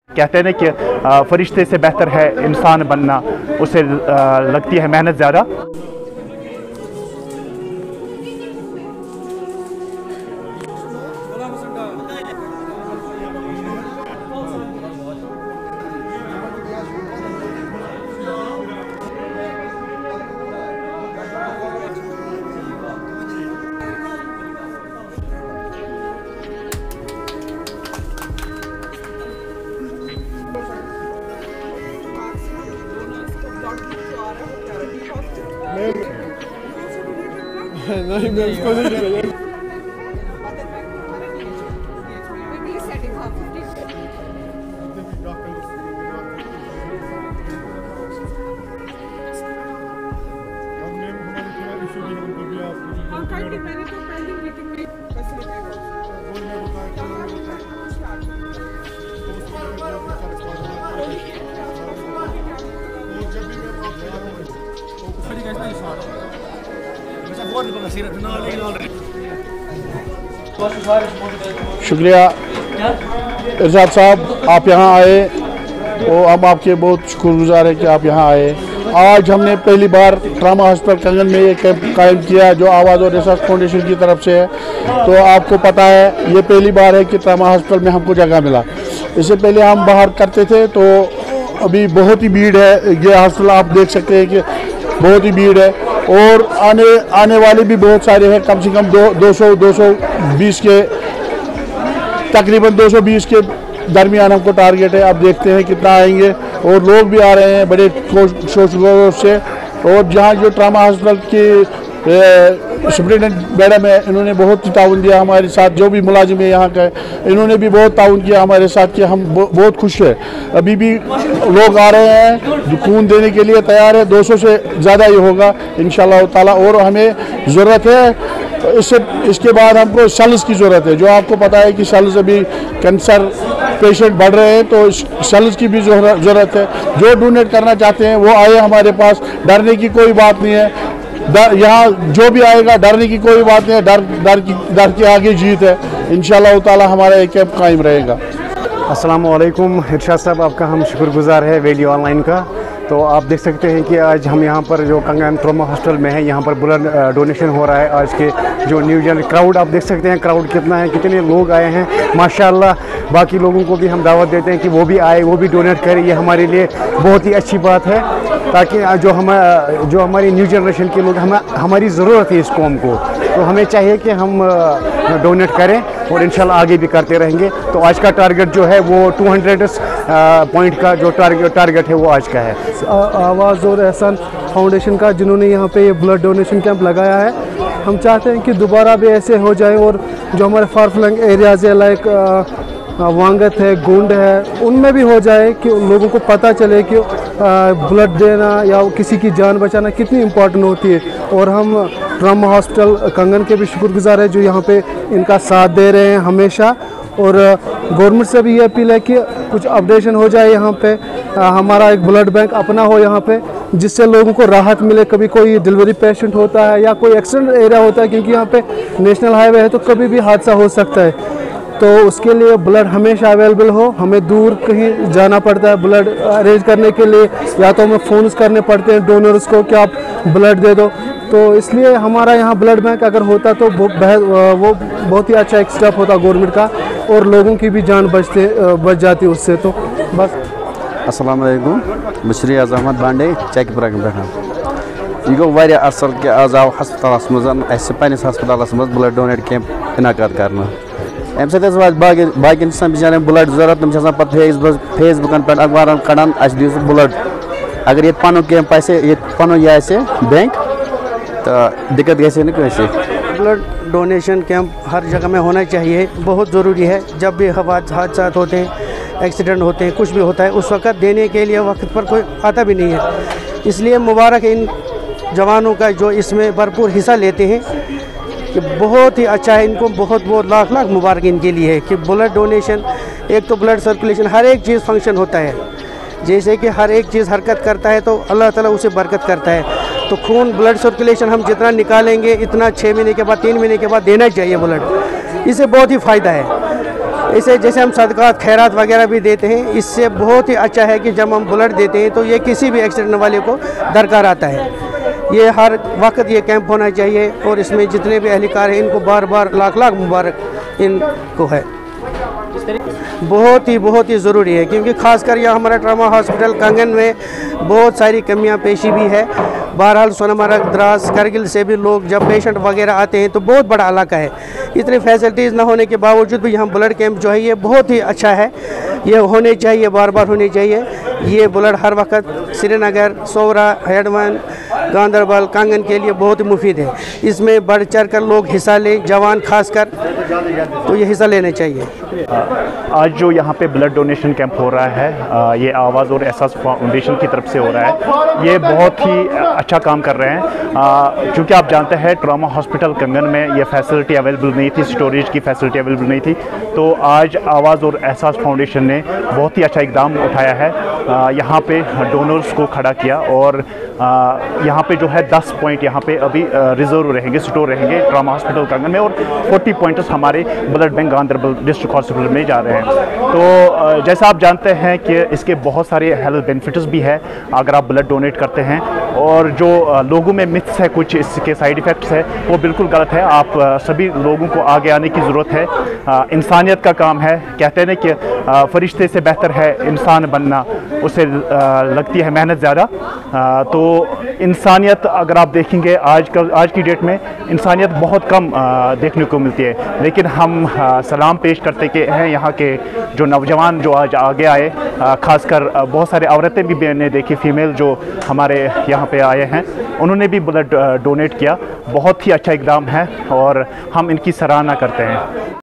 कहते हैं ना कि फरिश्ते से बेहतर है इंसान बनना, उसे लगती है मेहनत ज़्यादा। नहीं मैं उसको नहीं करेंगे। मैंने तो पहली मीटिंग में शुक्रिया इरशाद साहब, आप यहाँ आए तो हम आपके बहुत शुक्रगुजार हैं कि आप यहाँ आए। आज हमने पहली बार ट्रामा हॉस्पिटल कंगन में ये कैंप कायम किया जो आवाज़ और रिसर्च फाउंडेशन की तरफ से है। तो आपको पता है ये पहली बार है कि ट्रामा हॉस्पिटल में हमको जगह मिला। इससे पहले हम बाहर करते थे तो अभी बहुत ही भीड़ है। ये हॉस्पिटल आप देख सकते हैं कि बहुत ही भीड़ है और आने वाले भी बहुत सारे हैं। कम से कम 220 के तकरीबन 220 के दरमियान हमको टारगेट है। अब देखते हैं कितना आएंगे और लोग भी आ रहे हैं बड़े शोर से। और जहाँ जो ट्रामा हॉस्पिटल की सुप्रिटेंडेंट मैडम है, इन्होंने बहुत ही ताउन दिया हमारे साथ। जो भी मुलाजिम है यहाँ का, इन्होंने भी बहुत ताउन किया हमारे साथ कि हम बहुत खुश हैं। अभी भी लोग आ रहे हैं, खून देने के लिए तैयार है। 200 से ज़्यादा ही होगा इंशाल्लाह ताला। और हमें ज़रूरत है इसके बाद हमको सेल्स की ज़रूरत है। जो आपको पता है कि सेल्स अभी कैंसर पेशेंट बढ़ रहे हैं तो सेल्स की भी ज़रूरत है। जो डोनेट करना चाहते हैं वो आए हमारे पास, डरने की कोई बात नहीं है। यहाँ जो भी आएगा डरने की कोई बात नहीं है। डर के आगे जीत है। इंशाल्लाह ताला हमारा एक कैंप कायम रहेगा। अस्सलाम वालेकुम इरशाद साहब, आपका हम शुक्रगुजार है वैली ऑनलाइन का। तो आप देख सकते हैं कि आज हम यहाँ पर जो कंगन ट्रॉमा हॉस्पिटल में है, यहाँ पर ब्लड डोनेशन हो रहा है। आज के जो न्यू जनरेशन क्राउड आप देख सकते हैं, क्राउड कितना है, कितने लोग आए हैं माशाल्लाह। बाकी लोगों को भी हम दावत देते हैं कि वो भी आए, वो भी डोनेट करें। ये हमारे लिए बहुत ही अच्छी बात है ताकि जो हमारी न्यू जनरेशन के लोग हमारी ज़रूरत है इस कौम को, तो हमें चाहिए कि हम डोनेट करें और इंशाल्लाह आगे भी करते रहेंगे। तो आज का टारगेट जो है वो 200 पॉइंट का जो टारगेट है वो आज का है। आवाज़ और एहसान फाउंडेशन का, जिन्होंने यहाँ पे ये ब्लड डोनेशन कैंप लगाया है। हम चाहते हैं कि दोबारा भी ऐसे हो जाए और जो हमारे फार फ्लंग एरियाज़ है लाइक वांगत है, गोंड है, उनमें भी हो जाए कि लोगों को पता चले कि ब्लड देना या किसी की जान बचाना कितनी इम्पोर्टेंट होती है। और हम ट्रामा हॉस्पिटल कंगन के भी शुक्रगुजार है जो यहाँ पे इनका साथ दे रहे हैं हमेशा। और गवर्नमेंट से भी ये अपील है कि कुछ अपडेशन हो जाए यहाँ पे, हमारा एक ब्लड बैंक अपना हो यहाँ पे, जिससे लोगों को राहत मिले। कभी कोई डिलीवरी पेशेंट होता है या कोई एक्सीडेंट एरिया होता है, क्योंकि यहाँ पे नेशनल हाईवे है तो कभी भी हादसा हो सकता है। तो उसके लिए ब्लड हमेशा अवेलेबल हो। हमें दूर कहीं जाना पड़ता है ब्लड अरेंज करने के लिए, या तो हमें फ़ोन करने पड़ते हैं डोनर्स को कि आप ब्लड दे दो। तो इसलिए हमारा यहाँ ब्लड बैंक अगर होता तो वो बहुत ही अच्छा एक स्टेप होता गवर्नमेंट का, और लोगों की भी जान बच जाती उससे। तो बस अस्सलाम वालेकुम, बशरी अहमद बांडे चेकपुरा पे यह गो वारिया असल कि आज आव हस्पतालस मज पन्निस हस्पतालस मज ब्लड डोनेट कैंप इनाकाद करना। अम सत बाकी बेचारे ब्लड जरूरत, तम पे फेसबुकन पे अखबार कड़ान अस दियो ब्लड। अगर ये पन कैंप ये पन यह बैंक तो दिक्कत गई ना कैसे। ब्लड डोनेशन कैंप हर जगह में होना चाहिए, बहुत ज़रूरी है। जब भी हादसा होते हैं, एक्सीडेंट होते हैं, कुछ भी होता है, उस वक़्त देने के लिए वक्त पर कोई आता भी नहीं है। इसलिए मुबारक इन जवानों का जो इसमें भरपूर हिस्सा लेते हैं, कि बहुत ही अच्छा है। इनको बहुत बहुत लाख लाख मुबारक इनके लिए है कि ब्लड डोनेशन, एक तो ब्लड सर्कुलेशन, हर एक चीज़ फंक्शन होता है। जैसे कि हर एक चीज़ हरकत करता है तो अल्लाह ताला उसे बरकत करता है। तो खून ब्लड सर्कुलेशन हम जितना निकालेंगे इतना 6 महीने के बाद, 3 महीने के बाद देना चाहिए ब्लड। इससे बहुत ही फ़ायदा है। इसे जैसे हम सदक़ात खैरात वगैरह भी देते हैं, इससे बहुत ही अच्छा है कि जब हम ब्लड देते हैं तो ये किसी भी एक्सीडेंट वाले को दरकार आता है। ये हर वक्त ये कैंप होना चाहिए और इसमें जितने भी अहलकार हैं इनको बार बार लाख लाख मुबारक इनको है। बहुत ही ज़रूरी है, क्योंकि ख़ासकर यह हमारा ट्रामा हॉस्पिटल कंगन में बहुत सारी कमियां पेशी भी है। बहरहाल सोनमर्ग, द्रास, करगिल से भी लोग जब पेशेंट वगैरह आते हैं तो बहुत बड़ा इलाका है। इतनी फैसिलिटीज़ ना होने के बावजूद भी यहाँ ब्लड कैंप जो है ये बहुत ही अच्छा है। ये होने चाहिए, बार बार होने चाहिए। ये ब्लड हर वक्त श्रीनगर, सोवरा, हेडवन, गांदरबल, कंगन के लिए बहुत ही मुफीद है। इसमें बढ़ चढ़ कर लोग हिस्सा लें, जवान खासकर, तो ये हिस्सा लेने चाहिए। आज जो यहाँ पे ब्लड डोनेशन कैंप हो रहा है, ये आवाज़ और एहसास फाउंडेशन की तरफ से हो रहा है। ये बहुत ही अच्छा काम कर रहे हैं, क्योंकि आप जानते हैं ट्रॉमा हॉस्पिटल कंगन में ये फैसिलिटी अवेलेबल नहीं थी, स्टोरेज की फैसिलिटी अवेलेबल नहीं थी। तो आज आवाज़ और एहसास फाउंडेशन ने बहुत ही अच्छा इकदाम उठाया है। यहाँ पे डोनर्स को खड़ा किया और यहाँ पे जो है 10 पॉइंट यहाँ पे अभी रिजर्व रहेंगे, स्टोर रहेंगे ट्रॉमा हॉस्पिटल कंगन में, और 40 पॉइंट्स हमारे blood bank Ganderbal district hospital में जा रहे हैं। तो जैसा आप जानते हैं कि इसके बहुत सारे हेल्थ बेनिफिट्स भी है अगर आप ब्लड डोनेट करते हैं, और जो लोगों में मिथ्स है, कुछ इसके साइड इफ़ेक्ट्स है, वो बिल्कुल गलत है। आप सभी लोगों को आगे आने की ज़रूरत है। इंसानियत का काम है। कहते हैं ना कि फरिश्ते से बेहतर है इंसान बनना, उसे लगती है मेहनत ज़्यादा। तो इंसानियत अगर आप देखेंगे आज की डेट में इंसानियत बहुत कम देखने को मिलती है, लेकिन हम सलाम पेश करते के हैं यहाँ के जो नौजवान जो आज आगे आए, खासकर बहुत सारे औरतें भी मैंने देखी, फीमेल जो हमारे यहाँ पे आए हैं, उन्होंने भी ब्लड डोनेट किया। बहुत ही अच्छा इकदाम है और हम इनकी सराहना करते हैं।